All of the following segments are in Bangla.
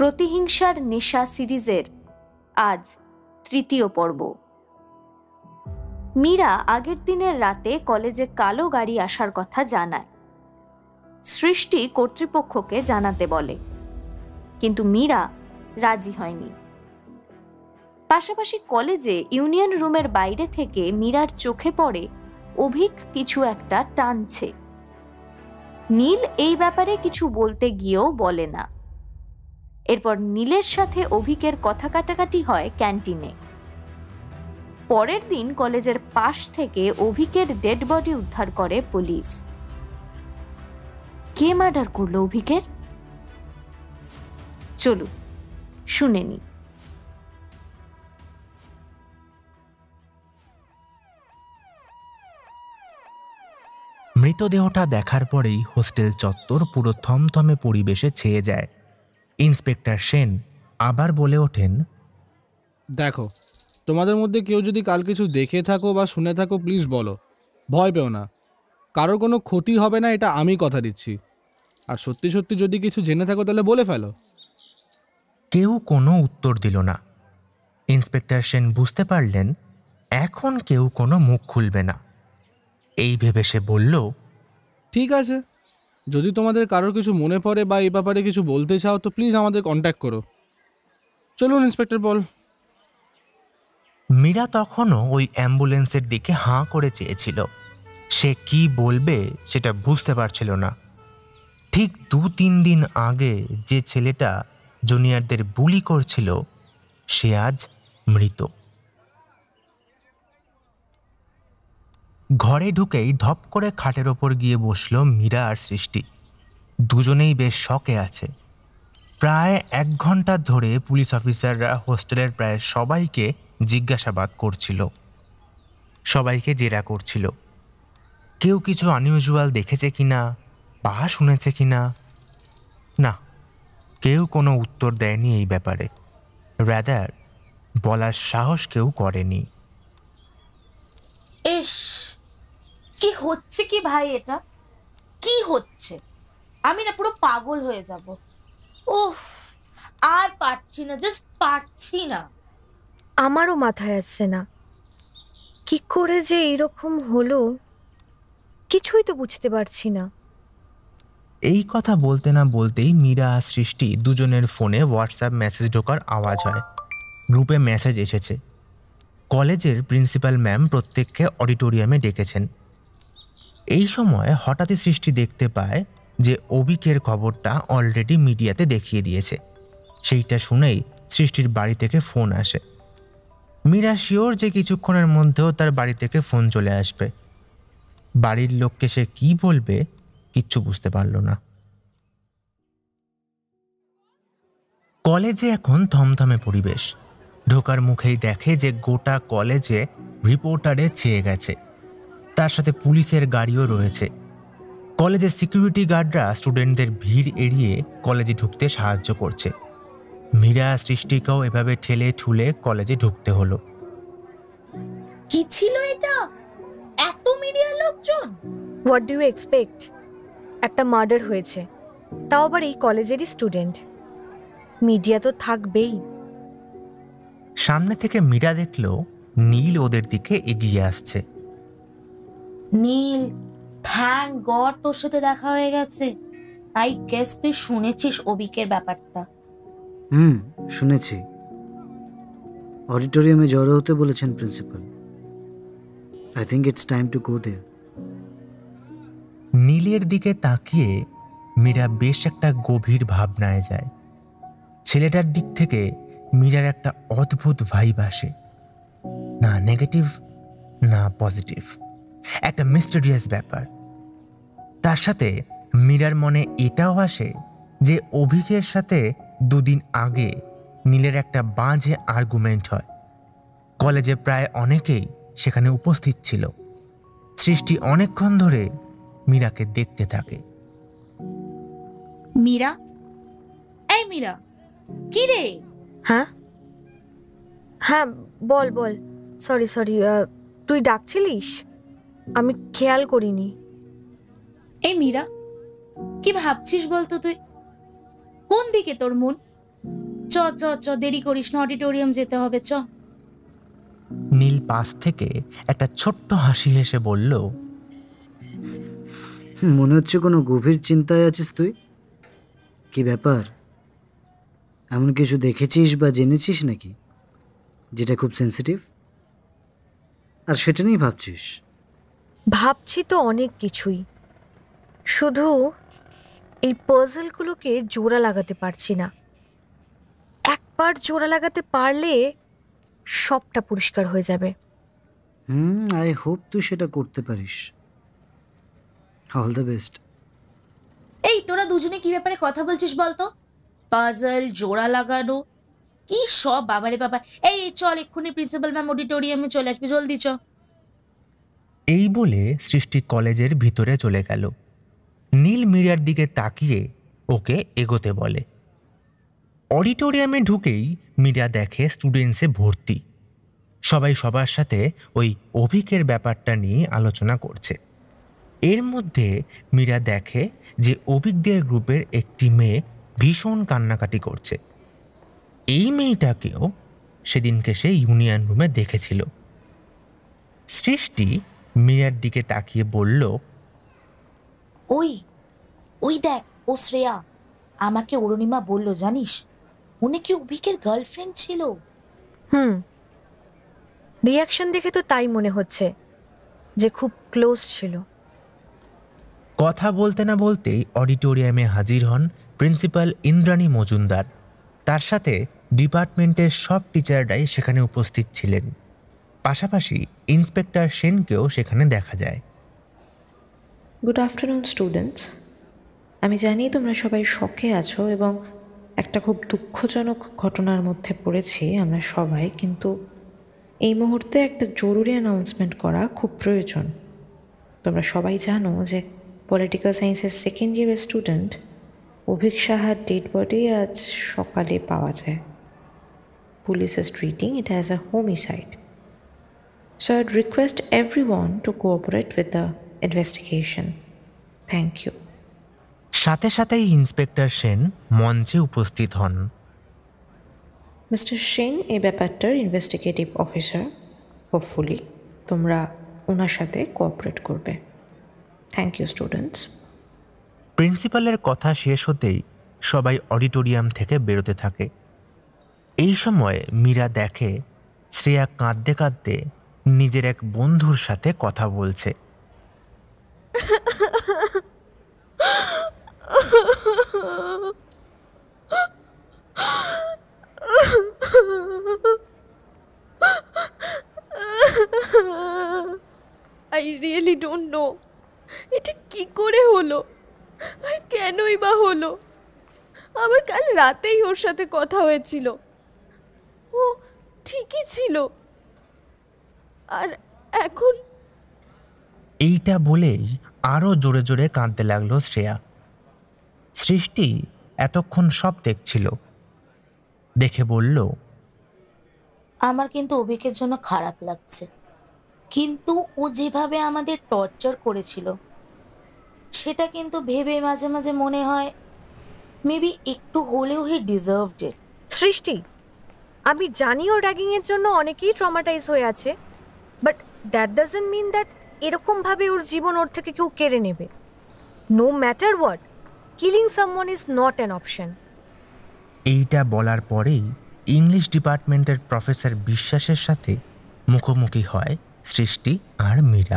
প্রতিহিংসার নেশা সিরিজের আজ তৃতীয় পর্ব। মীরা আগের দিনের রাতে কলেজে কালো গাড়ি আসার কথা জানায়। সৃষ্টি কর্তৃপক্ষকে জানাতে বলে, কিন্তু মীরা রাজি হয়নি। পাশাপাশি কলেজে ইউনিয়ন রুমের বাইরে থেকে মীরার চোখে পড়ে অভিক কিছু একটা টানছে। নীল এই ব্যাপারে কিছু বলতে গিয়েও বলে না। এরপর নীলের সাথে অভিকের কথা কাটাকাটি হয় ক্যান্টিনে। পরের দিন কলেজের পাশ থেকে অভিকের ডেড বডি উদ্ধার করে পুলিশ। কে মার্ডার করলো অভিকের? চলুন শুনে নি। মৃতদেহটা দেখার পরেই হোস্টেল চত্বর পুরো থমথমে পরিবেশে ছেয়ে যায়। ইন্সপেক্টর সেন আবার বলে ওঠেন, দেখো, তোমাদের মধ্যে কেউ যদি কাল কিছু দেখে থাকো বা শুনে থাকো প্লিজ বলো, ভয় পেও না, কারোর কোনো ক্ষতি হবে না, এটা আমি কথা দিচ্ছি। আর সত্যি সত্যি যদি কিছু জেনে থাকো তাহলে বলে ফেলো। কেউ কোনো উত্তর দিল না। ইন্সপেক্টর সেন বুঝতে পারলেন এখন কেউ কোনো মুখ খুলবে না। এই ভেবে সে বলল, ঠিক আছে, যদি তোমাদের কারোর কিছু মনে পড়ে বা এই ব্যাপারে কিছু বলতে চাও তো প্লিজ আমাদের কন্ট্যাক্ট করো। চলুন ইন্সপেক্টর পল। মীরা তখনও ওই অ্যাম্বুলেন্সের দিকে হাঁ করে চেয়েছিল। সে কি বলবে সেটা বুঝতে পারছিল না। ঠিক 2-3 দিন আগে যে ছেলেটা জুনিয়রদের বুলি করছিল সে আজ মৃত। ঘরে ঢুকেই ধপ করে খাটের ওপর গিয়ে বসল মীরা আর সৃষ্টি। দুজনেই বেশ শকে আছে। প্রায় 1 ঘন্টা ধরে পুলিশ অফিসাররা হোস্টেলের প্রায় সবাইকে জিজ্ঞাসাবাদ করছিল, সবাইকে জেরা করছিল। কেউ কিছু আনইউজুয়াল দেখেছে কিনা বা শুনেছে কিনা, না, কেউ কোনো উত্তর দেয়নি এই ব্যাপারে। রাদার বলার সাহস কেউ করেনি। ইস, কি হচ্ছে কি ভাই, এটা কি হচ্ছে? আমি না পুরো পাগল হয়ে যাব। উফ, আর পারছি না, জাস্ট পারছি না। আমারও মাথায় আসছে না কি করে যে এরকম হলো, কিছুই তো বুঝতে পারছি না। এই কথা বলতে না বলতেই মীরা আর সৃষ্টি দুজনের ফোনে হোয়াটসঅ্যাপ মেসেজ ঢোকার আওয়াজ হয়। গ্রুপে মেসেজ এসেছে, কলেজের প্রিন্সিপাল ম্যাম প্রত্যেককে অডিটোরিয়ামে ডেকেছেন। এই সময় হঠাৎই সৃষ্টি দেখতে পায় যে অভিকের খবরটা অলরেডি মিডিয়াতে দেখিয়ে দিয়েছে। সেইটা শুনেই সৃষ্টির বাড়ি থেকে ফোন আসে। মীরা শিওর যে কিছুক্ষণের মধ্যেও তার বাড়ি থেকে ফোন চলে আসবে। বাড়ির লোককে সে কি বলবে কিচ্ছু বুঝতে পারল না। কলেজে এখন থমথমে পরিবেশ। ঢোকার মুখেই দেখে যে গোটা কলেজে রিপোর্টারে ছেয়ে গেছে, তার সাথে পুলিশের গাড়িও রয়েছে। কলেজের সিকিউরিটি গার্ডরা স্টুডেন্টদের ভিড় এড়িয়ে কলেজে ঢুকতে সাহায্য করছে। মীরা সৃষ্টিকেও এভাবে ঠেলে ঠুলে কলেজে ঢুকতে হলো। কি ছিল এটা? এত মিডিয়ার লোকজন? What do you expect? একটা মার্ডার হয়েছে, তাও আবার এই কলেজেরই স্টুডেন্ট। মিডিয়া তো থাকবেই। সামনে থেকে মীরা দেখল নীল ওদের দিকে এগিয়ে আসছে। নীল, থ্যাঙ্ক গড তোর সাথে দেখা হয়ে গেছে। আই গেস তুই শুনেছিস অভিকের ব্যাপারটা। শুনেছি। অডিটোরিয়ামে জড়ো হতে বলেছেন principal. I think it's time to go there. নীলের দিকে তাকিয়ে মীরা বেশ একটা গভীর ভাবনায় যায়। ছেলেটার দিক থেকে মীরার একটা অদ্ভুত ভাইব আসে, না নেগেটিভ না পজিটিভ, একটা মিস্টেরিয়াস ব্যাপার। তার সাথে মীরার মনে এটাও আসে যে অভিকের সাথে 2 দিন আগে নীলের একটা বাজে আর্গুমেন্ট হয়। কলেজে প্রায় অনেকেই সেখানে উপস্থিত ছিল। সৃষ্টি অনেকক্ষণ ধরে মীরাকে দেখতে থাকে। মীরা, এই মীরা, কি রে? হ্যাঁ হ্যাঁ, বল বল। সরি, তুই ডাকছিলিস? আমি খেয়াল করিনি। এই মীরা, কি ভাবছিস বলতো? তুই কোন দিকে তোর মন? চ চ চ, দেরি করিস না, অডিটোরিয়াম যেতে হবে, চ। নীল পাশ থেকে একটা ছোট্ট হাসি হেসে বলল, মনে হচ্ছে কোনো গভীর চিন্তায় আছিস তুই। কি ব্যাপার, এমন কিছু দেখেছিস বা জেনেছিস নাকি যেটা খুব সেন্সিটিভ, আর সেটা নিয়েই ভাবছিস? ভাবছি তো অনেক কিছুই, শুধু এই পাজলগুলোকে জোড়া লাগাতে পারছি না। একবার জোড়া লাগাতে পারলে সবটা পরিষ্কার হয়ে যাবে। আই হোপ তুই সেটা করতে পারিস। All the best. এই তোরা দুজনে কি ব্যাপারে কথা বলছিস বলতো? পাজল, জোড়া লাগানো, কি সব বাবারে বাবা। এই চল, এক্ষুনি প্রিন্সিপাল ম্যাম অডিটোরিয়ামে চলে আসবে, জলদি চ। এই বলে সৃষ্টি কলেজের ভিতরে চলে গেল। নীল মীরার দিকে তাকিয়ে ওকে এগোতে বলে। অডিটোরিয়ামে ঢুকেই মীরা দেখে স্টুডেন্টসে ভর্তি। সবাই সবার সাথে ওই অভিকের ব্যাপারটা নিয়ে আলোচনা করছে। এর মধ্যে মীরা দেখে যে অভিকদের গ্রুপের একটি মেয়ে ভীষণ কান্নাকাটি করছে। এই মেয়েটাকেও সেদিনকে সে ইউনিয়ন রুমে দেখেছিল। সৃষ্টি মীরার দিকে তাকিয়ে বলল, ওই ওই দেখ, ও শ্রেয়া। আমাকে অরুণিমা বলল, জানিস, উনি কি অভিকের গার্লফ্রেন্ড ছিল। রিয়াকশন দেখে তো তাই মনে হচ্ছে যে খুব ক্লোজ ছিল। কথা বলতে না বলতেই অডিটোরিয়ামে হাজির হন প্রিন্সিপাল ইন্দ্রাণী মজুমদার। তার সাথে ডিপার্টমেন্টের সব টিচাররাই সেখানে উপস্থিত ছিলেন। পাশাপাশি ইন্সপেক্টর সেনকেও সেখানে দেখা যায়। Good afternoon students. আমি জানি তোমরা সবাই শকে আছো এবং একটা খুব দুঃখজনক ঘটনার মধ্যে পড়েছি আমরা সবাই, কিন্তু এই মুহূর্তে একটা জরুরি অ্যানাউন্সমেন্ট করা খুব প্রয়োজন। তোমরা সবাই জানো যে পলিটিক্যাল সায়েন্সের সেকেন্ড ইয়ারের স্টুডেন্ট অভিক সাহার ডেড বডি আজ সকালে পাওয়া যায়। Police is treating it as a homicide. So I'd request everyone to cooperate with the investigation. Thank you. সাথে সাথেই ইন্সপেক্টর সেন মঞ্চে উপস্থিত হন। মিস্টার সেন এই ব্যাপারটার ইনভেস্টিগেটিভ অফিসার। হোপফুলি তোমরা ওনার সাথে কোঅপারেট করবে। Thank you students. প্রিন্সিপালের কথা শেষ হতেই সবাই অডিটোরিয়াম থেকে বেরোতে থাকে। এই সময় মীরা দেখে শ্রেয়া কাঁদতে কাঁদতে নিজের এক বন্ধুর সাথে কথা বলছে। I really don't know এটা কি করে হলো আর কেনই বা হলো। আমার কাল রাতেই ওর সাথে কথা হয়েছিল, ও ঠিকই ছিল, আর এখন। এইটা বলেই আরো জোরে জোরে কাঁদতে লাগলো শ্রেয়া। সৃষ্টি এতক্ষণ সব দেখছিল, দেখে বলল, আমার কিন্তু অভিকের জন্য খারাপ লাগছে, কিন্তু ও যেভাবে আমাদের টর্চার করেছিল সেটা কিন্তু ভেবে মাঝে মাঝে মনে হয় মেবি একটু হলেও হি ডিজার্ভড ইট। সৃষ্টি, আমি জানি ও র্যাগিংয়ের জন্য অনেকেই ট্রমাটাইজ হয়ে আছে, but that doesn't mean that এরকমভাবে ওর জীবন ওর থেকে কেউ কেড়ে নেবে। No matter what, killing someone is not an option. এইটা বলার পরেই ইংলিশ ডিপার্টমেন্টের প্রফেসর বিশ্বাসের সাথে মুখোমুখি হয় সৃষ্টি আর মীরা।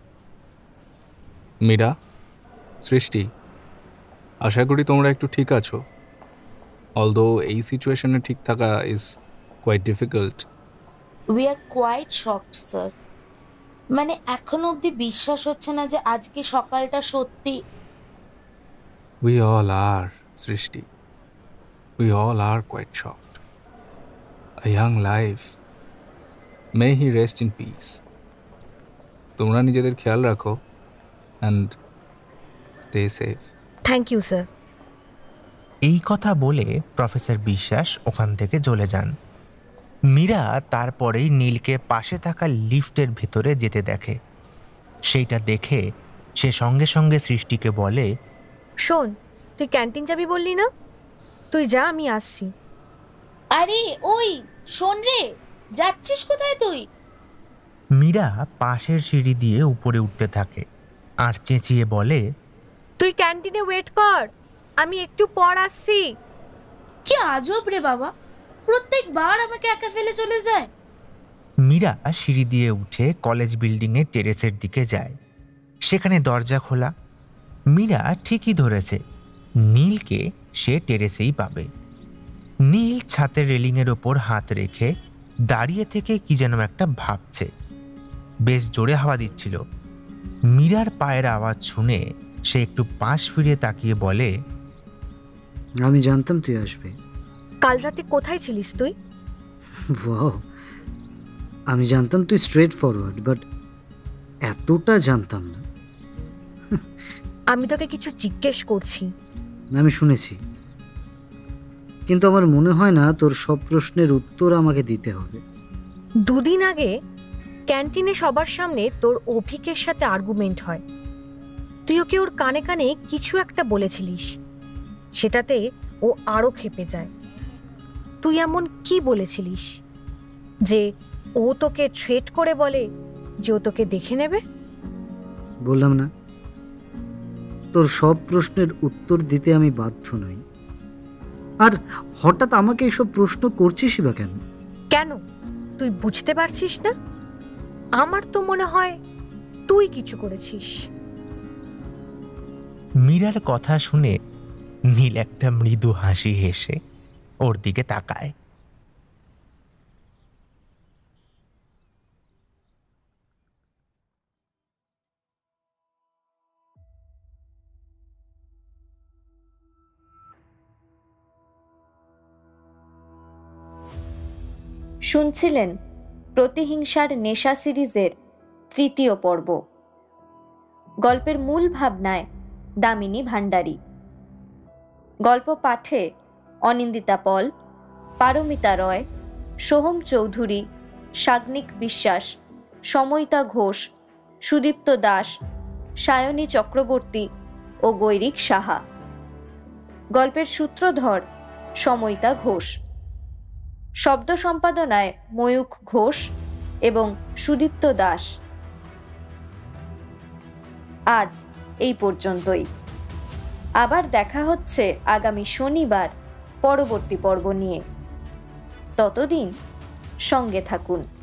মীরা, সৃষ্টি, আশা করি তোমরা একটু ঠিক আছো। অলদো এই সিচুয়েশনে ঠিক থাকা is quite difficult. We are quite shocked sir. মানে এখনো অবধি বিশ্বাস হচ্ছে না যে আজকে সকালটা সত্যি। We all are, Srishti, we all are quite shocked. A young life, may he rest in peace. তোমরা নিজেদের খেয়াল রাখো and stay safe. Thank you sir. এই কথা বলে প্রফেসর বিশ্বাস ওখান থেকে চলে যান। মীরা তারপরেই নীলকে পাশে থাকা লিফটের ভিতরে যেতে দেখে। সেইটা দেখে সে সঙ্গে সঙ্গে সৃষ্টিকে বলে, শোন, তুই ক্যান্টিন যাবি বললি না, তুই যা, আমি আসছি। আরে ওই শোন রে, যাচ্ছিস কোথায় তুই? মীরা পাশের সিঁড়ি দিয়ে উপরে উঠতে থাকে আর চেঁচিয়ে বলে, তুই ক্যান্টিনে ওয়েট কর, আমি একটু পর আসছি। কি আজব রে বাবা, প্রত্যেকবার আমাকে একা ফেলে চলে যায়। মীরা সিঁড়ি দিয়ে উঠে কলেজ বিল্ডিংয়ের টেরেসের দিকে যায়। সেখানে দরজা খোলা। মীরা ঠিকই ধরেছে, নীলকে সে টেরেসেই পাবে। নীল ছাদের রেলিংয়ের ওপর হাত রেখে দাঁড়িয়ে থেকে কি যেন একটা ভাবছে। বেশ জোরে হাওয়া দিচ্ছিল। মীরার পায়ের আওয়াজ শুনে সে একটু পাশ ফিরে তাকিয়ে বলে, আমি জানতাম তুই আসবে। কাল রাতে কোথায় ছিলিস তুই? ওয়াও, আমি জানতাম তুই স্ট্রেট ফরওয়ার্ড, বাট এতটা জানতাম না। আমি তোকে কিছু জিজ্ঞেস করছি। আমি শুনেছি, কিন্তু আমার মনে হয় না তোর সব প্রশ্নের উত্তর আমাকে দিতে হবে। দুদিন আগে ক্যান্টিনে সবার সামনে তোর অভিকের সাথে আর্গুমেন্ট হয়। তুই ওকে ওর কানে কানে কিছু একটা বলেছিলিস, সেটাতে ও আরো ক্ষেপে যায়। তুই এমন কি বলেছিলিস যে ও তোকে থ্রেট করে বলে যে ও তোকে দেখে নেবে? বললাম না, তোর সব প্রশ্নের উত্তর দিতে আমি বাধ্য নই। আর হঠাৎ আমাকে এসব প্রশ্ন করছিসই বা কেন? কেন তুই বুঝতে পারছিস না? আমার তো মনে হয় তুই কিছু করেছিস। মীরার কথা শুনে নীল একটা মৃদু হাসি হেসে ওর দিকে তাকায়। শুনছিলেন প্রতিহিংসার নেশা সিরিজের তৃতীয় পর্ব। গল্পের মূল ভাবনায় দামিনী ভান্ডারী, গল্প পাঠে অনিন্দিতা পল, পারমিতা রয়, সোহম চৌধুরী, সাগ্নিক বিশ্বাস, সময়িতা ঘোষ, সুদীপ্ত দাস, সায়নী চক্রবর্তী ও গৈরিক সাহা। গল্পের সূত্রধর সময়িতা ঘোষ। শব্দ সম্পাদনায় ময়ূখ ঘোষ এবং সুদীপ্ত দাস। আজ এই পর্যন্তই। আবার দেখা হচ্ছে আগামী শনিবার পরবর্তী পর্ব নিয়ে। ততদিন সঙ্গে থাকুন।